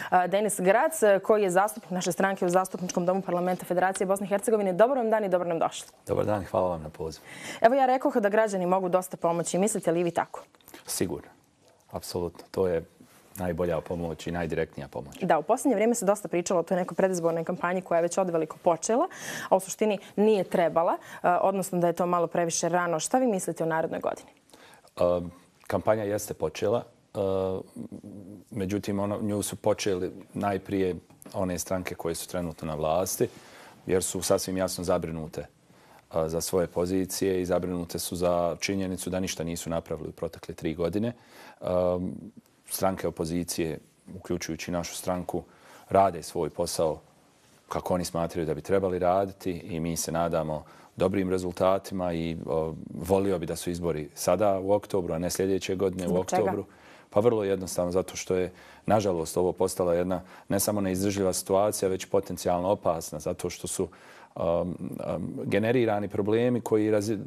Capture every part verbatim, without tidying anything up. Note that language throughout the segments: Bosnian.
Denis Grac, koji je zastupnik naše stranke u Zastupničkom domu Parlamenta Federacije Bosne i Hercegovine. Dobar vam dan i dobro nam došli. Dobar dan, hvala vam na pozivu. Evo ja rekoh da građani mogu dosta pomoći. Mislite li vi tako? Sigurno. Apsolutno. To je najbolja pomoć i najdirektnija pomoć. Da, u posljednje vrijeme se dosta pričalo o toj nekoj predizbornoj kampanji koja je već odveliko počela, a u suštini nije trebala, odnosno da je to malo previše rano. Šta vi mislite o narednoj godini? Uh, kampanja jeste počela. Uh, međutim, ono, nju su počeli najprije one stranke koje su trenutno na vlasti, jer su sasvim jasno zabrinute uh, za svoje pozicije i zabrinute su za činjenicu da ništa nisu napravili u protekle tri godine. Uh, stranke opozicije, uključujući našu stranku, rade svoj posao kako oni smatraju da bi trebali raditi i mi se nadamo dobrim rezultatima i o, volio bi da su izbori sada u oktobru, a ne sljedeće godine Zbog u oktobru. Čega? Pa vrlo jednostavno, zato što je, nažalost, ovo postala jedna ne samo neizdržljiva situacija, već potencijalno opasna, zato što su um, um, generirani problemi koji razje,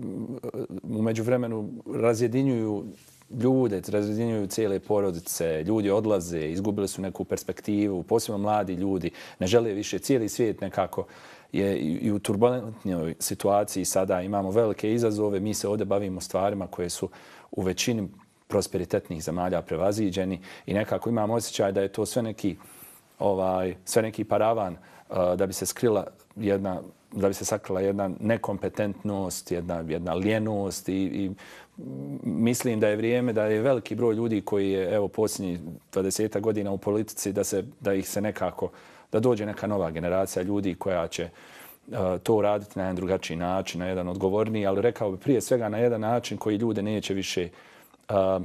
u međuvremenu razjedinjuju ljude, razjedinjuju cijele porodice, ljudi odlaze, izgubili su neku perspektivu, posebno mladi ljudi, ne žele više, cijeli svijet nekako je i u turbulentnoj situaciji sada, imamo velike izazove, mi se ovdje bavimo stvarima koje su u većini prosperitetnih zemalja prevaziđeni i nekako imamo osjećaj da je to sve neki, ovaj, sve neki paravan uh, da bi se skrila jedna, da bi se sakrila jedna nekompetentnost, jedna, jedna lijenost i, i mislim da je vrijeme da je veliki broj ljudi koji je evo posljednjih dvadeset godina u politici da se da ih se nekako da dođe neka nova generacija ljudi koja će uh, to raditi na jedan drugačiji način, na jedan odgovorniji, ali rekao bih prije svega na jedan način koji ljude neće više uh,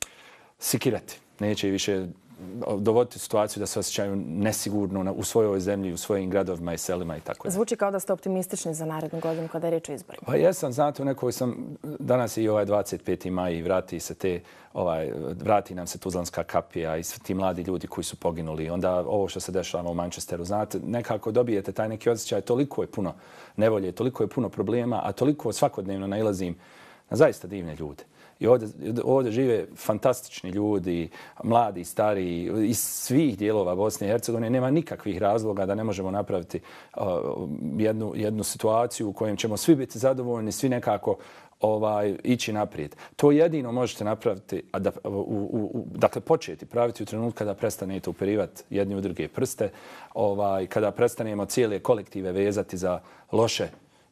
sikirati, neće više dovoditi u situaciju da se osjećaju nesigurno u svojoj zemlji, u svojim gradovima i selima i tako. Zvuči kao da ste optimistični za narednu godinu kada je riječ o izborima. Pa jesam, znate, u nekoj sam, danas je i ovaj dvadeset peti maj i vrati se te, ovaj, vrati nam se Tuzlanska kapija i svi ti mladi ljudi koji su poginuli. Onda ovo što se dešava u Manchesteru, znate, nekako dobijete taj neki osjećaj, toliko je puno nevolje, toliko je puno problema, a toliko svakodnevno nailazim na zaista divne ljude. I ovdje, ovdje žive fantastični ljudi, mladi, stari, iz svih dijelova Bosne i Hercegovine. Nema nikakvih razloga da ne možemo napraviti uh, jednu, jednu situaciju u kojem ćemo svi biti zadovoljni, svi nekako ovaj, ići naprijed. To jedino možete napraviti, a da, u, u, u, dakle početi praviti u trenutku kada prestanete uperivati jedni u druge prste, ovaj, kada prestanemo cijele kolektive vezati za loše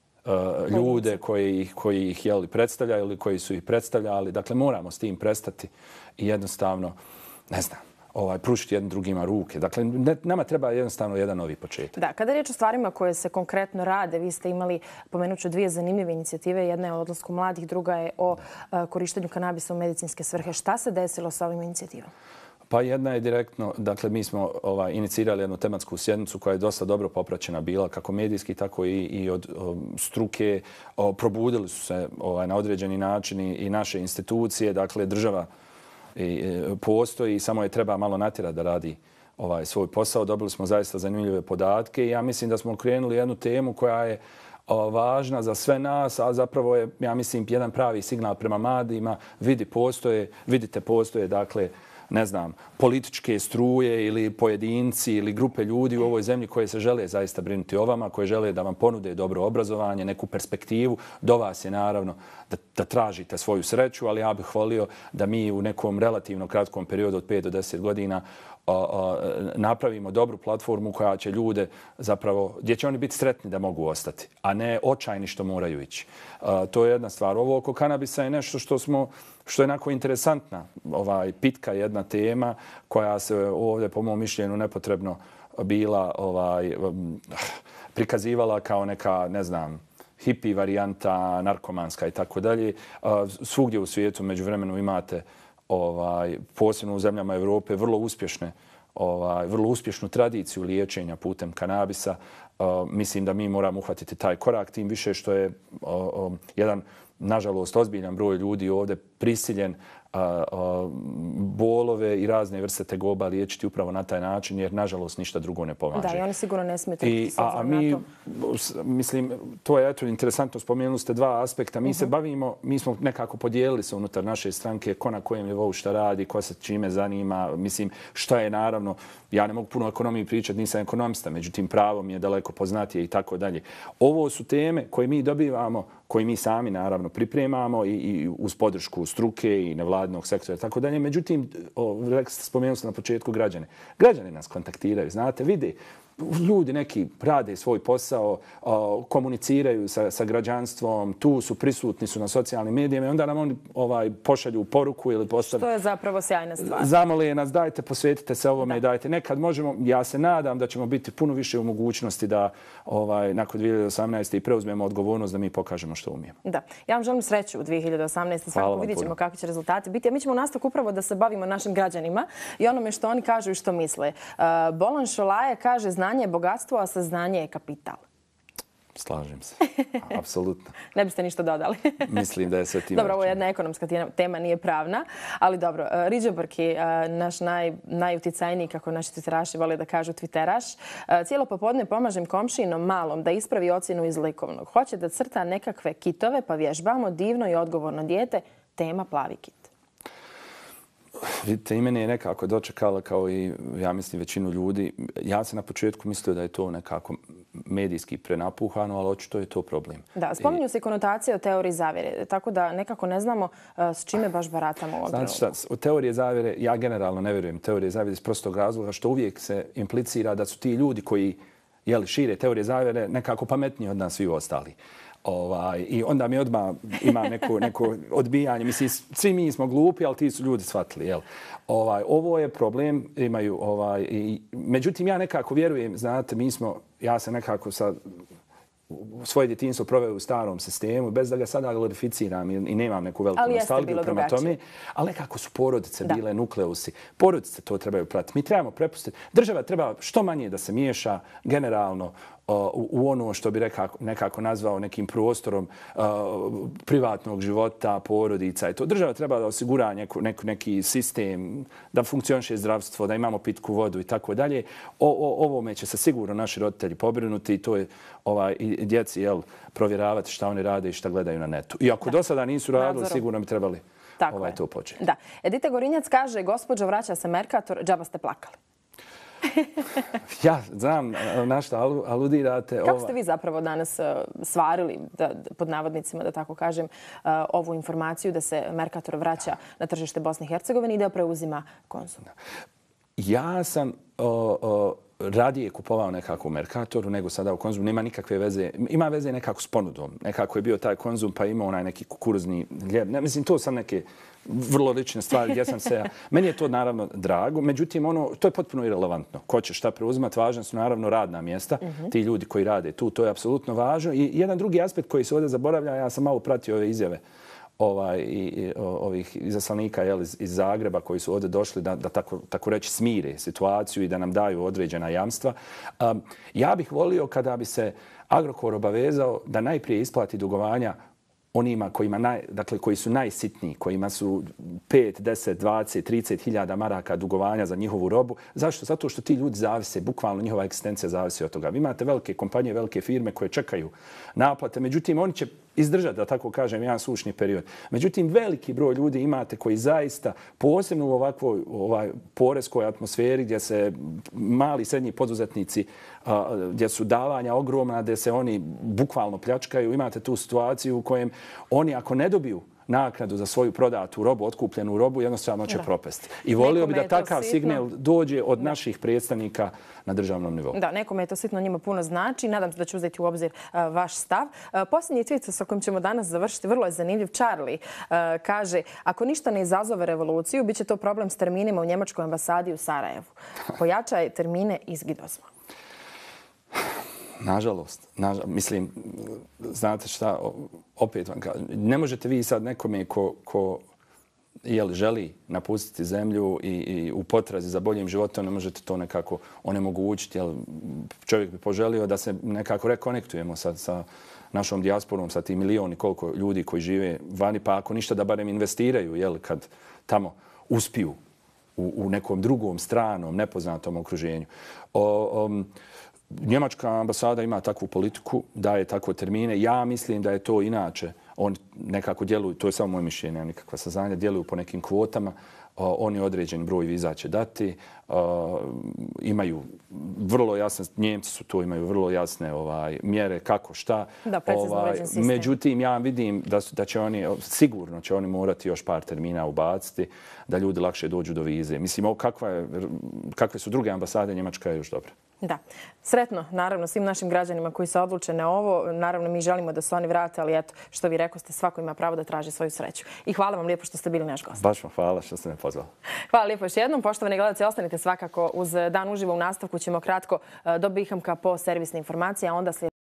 Uh, ljude koji ih, koji ih jeli, predstavljaju ili koji su ih predstavljali. Dakle, moramo s tim prestati i jednostavno, ne znam, ovaj, pružiti jednim drugima ruke. Dakle, ne, nama treba jednostavno jedan novi početak. Da, kada je riječ o stvarima koje se konkretno rade, vi ste imali, pomenut ću, dvije zanimljive inicijative. Jedna je o odlasku mladih, druga je o uh, korištenju kanabisa u medicinske svrhe. Šta se desilo sa ovim inicijativama? Pa jedna je direktno, dakle mi smo ovaj, inicirali jednu tematsku sjednicu koja je dosta dobro popraćena bila, kako medijski, tako i, i od o, struke. O, probudili su se ovaj, na određeni način i, i naše institucije, dakle država i, i, postoji, samo je treba malo natjerati da radi ovaj, svoj posao. Dobili smo zaista zanimljive podatke i ja mislim da smo krenuli jednu temu koja je o, važna za sve nas, a zapravo je, ja mislim, jedan pravi signal prema mladima. Vidi, postoje, vidite, postoje, dakle, ne znam, političke struje ili pojedinci ili grupe ljudi u ovoj zemlji koje se žele zaista brinuti o vama, koje žele da vam ponude dobro obrazovanje, neku perspektivu. Do vas je naravno da, da tražite svoju sreću, ali ja bih volio da mi u nekom relativno kratkom periodu od pet do deset godina o, o, napravimo dobru platformu koja će ljude zapravo, gdje će oni biti sretni da mogu ostati, a ne očajni što moraju ići. O, to je jedna stvar. Ovo oko kanabisa je nešto što smo što je onako interesantna, ovaj, pitka jedna tema koja se ovdje, po mom mišljenju, nepotrebno bila ovaj, prikazivala kao neka, ne znam, hippie varijanta, narkomanska i tako dalje. Svugdje u svijetu međuvremenu imate, ovaj, posebno u zemljama Evrope, vrlo uspješne ovaj, vrlo uspješnu tradiciju liječenja putem kanabisa. Uh, mislim da mi moramo uhvatiti taj korak, tim više što je uh, um, jedan, nažalost, ozbiljan broj ljudi ovdje prisiljen a, a, bolove i razne vrste tegoba liječiti upravo na taj način, jer nažalost ništa drugo ne pomaže. Da, i oni sigurno ne smiju trpiti s obzirom a mi, na to. Mislim, to je eto interesantno, spomenuli ste dva aspekta. Mi uh-huh. se bavimo, mi smo nekako podijelili se unutar naše stranke ko na kojem nivou šta radi, ko se čime zanima. Mislim, šta je naravno, ja ne mogu puno o ekonomiji pričati, nisam ekonomista, međutim pravo mi je daleko poznatije i tako dalje. Ovo su teme koje mi dobivamo, koji mi sami naravno pripremamo i, i uz podršku struke i nevladinog sektora i tako dalje. Međutim, spomenuli ste na početku građane. Građani nas kontaktiraju, znate, vide. Ljudi neki rade svoj posao, komuniciraju sa, sa građanstvom, tu su prisutni, su na socijalnim medijima i onda nam oni ovaj, pošalju poruku ili postavljaju. Što je zapravo sjajna stvar. Zamole nas, dajte, posvetite se ovome da. i dajte. Nekad možemo, ja se nadam da ćemo biti puno više u mogućnosti da ovaj, nakon dvije hiljade osamnaeste. i preuzmemo odgovornost da mi pokažemo što umijemo. Da. Ja vam želim sreću u dvije hiljade osamnaeste. Svakako vidjet ćemo kakvi će rezultati biti. A mi ćemo u nastavku upravo da se bavimo našim građanima i onome što oni kažu i što misle. Uh, Bolan Šolaje kaže znanje je bogatstvo, a saznanje je kapital. Slažem se. Apsolutno. Ne biste ništa dodali. Mislim da je sve tim. Dobro, ovo je jedna ekonomska tema, nije pravna. Ali dobro, Riđo Brki, naš naj, najuticajniji, kako naši twitteraši vole da kažu twitteraš, cijelo popodne pomažem komšinom malom da ispravi ocjenu iz likovnog. Hoće da crta nekakve kitove, pa vježbamo divno i odgovorno dijete. Tema plavi kit. Vidite, i mene je nekako dočekala kao i, ja mislim, većinu ljudi. Ja sam na početku mislio da je to nekako medijski prenapuhano, ali očito je to problem. Da, spominju se konotacije o teoriji zavjere, tako da nekako ne znamo s čime baš baratamo u ovom trenutku. Znači šta, o teorije zavjere, ja generalno ne vjerujem teorije zavjere iz prostog razloga što uvijek se implicira da su ti ljudi koji jeli, šire teorije zavjere nekako pametniji od nas svi ostali. Ovaj, I onda mi odmah ima neko, neko odbijanje. Mislim, svi mi smo glupi, ali ti su ljudi shvatili. Jel? Ovaj, ovo je problem. Imaju, ovaj, i, međutim, ja nekako vjerujem, znate, mi smo, ja sam nekako sa svoje djetinjstvo proveo u starom sistemu, bez da ga sada glorificiram i, i nemam neku veliku nostalgiju prema tome. Ali nekako su porodice da. bile nukleusi. Porodice to trebaju pratiti. Mi trebamo prepustiti. Država treba što manje da se miješa generalno u, u ono što bi rekako, nekako nazvao nekim prostorom uh, privatnog života, porodica. I to država treba da osigura neku, neku, neki sistem, da funkcioniše zdravstvo, da imamo pitku vodu i tako dalje. Ovome će se sigurno naši roditelji pobrinuti i to je ovaj, i djeci jel, provjeravati šta oni rade i šta gledaju na netu. I ako da. do sada nisu radili, Nadzorom. sigurno bi trebali ovaj, to početi. Da. Edita Gorinjac kaže, gospođo, vraća se Mercator, džaba ste plakali. Ja znam na što aludirate. Kako ste vi zapravo danas svarili, da, pod navodnicima, da tako kažem, ovu informaciju da se Mercator vraća na tržište Bosne i Hercegovine i da preuzima Konzum? Ja sam o, o, radije kupovao nekako u Mercatoru nego sada u Konzumu. Nema nikakve veze. Ima veze nekako s ponudom. Nekako je bio taj Konzum pa ima onaj neki kukuruzni ljeb. Ne, mislim, to sam neke vrlo lične stvari gdje sam se... Meni je to naravno drago. Međutim, ono, to je potpuno irelevantno. Ko će šta preuzimati, važno su naravno radna mjesta. Uh-huh. Ti ljudi koji rade tu, to je apsolutno važno. I jedan drugi aspekt koji se ovdje zaboravlja, ja sam malo pratio ove izjave ovaj, i, i, ovih izaslanika jel, iz, iz Zagreba koji su ovdje došli da, da tako, tako reći smire situaciju i da nam daju određena jamstva. Um, ja bih volio kada bi se Agrokor obavezao da najprije isplati dugovanja onima kojima naj, dakle, koji su najsitniji, kojima su pet, deset, dvadeset, trideset hiljada maraka dugovanja za njihovu robu. Zašto? Zato što ti ljudi zavise, bukvalno njihova egzistencija zavisi od toga. Vi imate velike kompanije, velike firme koje čekaju naplate, međutim oni će izdržati, da tako kažem, jedan sušni period. Međutim, veliki broj ljudi imate koji zaista, posebno u ovakvoj ovaj, poreskoj atmosferi gdje se mali i srednji poduzetnici, a, gdje su davanja ogromna, gdje se oni bukvalno pljačkaju, imate tu situaciju u kojem oni ako ne dobiju naknadu za svoju prodatu robu, otkupljenu robu, jednostavno će propasti. I volio bi da takav signal dođe od da. naših predstavnika na državnom nivou. Da, nekome je to sitno njima puno znači. Nadam se da ću uzeti u obzir uh, vaš stav. Uh, posljednji tweet sa kojim ćemo danas završiti vrlo je zanimljiv. Charlie uh, kaže, ako ništa ne izazove revoluciju, bit će to problem s terminima u Njemačkoj ambasadi u Sarajevu. Pojačaj termine, izgi dozvolu. Nažalost, nažalost, mislim, znate šta, opet vam kažem, ne možete vi sad nekome ko, ko jel, želi napustiti zemlju i, i u potrazi za boljim životom, ne možete to nekako onemogućiti. Jel, čovjek bi poželio da se nekako rekonektujemo sa, sa našom dijasporom, sa tim milioni koliko ljudi koji žive vani, pa ako ništa da barem investiraju, jel, kad tamo uspiju u, u nekom drugom, stranom, nepoznatom okruženju. O, um, Njemačka ambasada ima takvu politiku, daje takve termine. Ja mislim da je to inače. Oni nekako djeluju, to je samo moje mišljenje, nema nikakva saznanja, djeluju po nekim kvotama. Oni određen broj viza će dati. Imaju vrlo jasne, Njemci su to, imaju vrlo jasne ovaj, mjere kako, šta. Da, precizno ovaj, uređen sistem. Međutim, ja vidim da, da će oni, sigurno će oni morati još par termina ubaciti da ljudi lakše dođu do vize. Mislim, ovo kakva je, kakve su druge ambasade, Njemačka je još dobra. Da. Sretno, naravno, svim našim građanima koji se odluče na ovo. Naravno, mi želimo da se oni vrate, ali eto, što vi rekoste, svako ima pravo da traži svoju sreću. I hvala vam lijepo što ste bili naš gost. Baš vam hvala što ste me pozvali. Hvala lijepo još jednom. Poštovani gledalci, ostanite svakako uz Dan uživo. U nastavku ćemo kratko do Bihamka po servisne informacije, a onda slijedi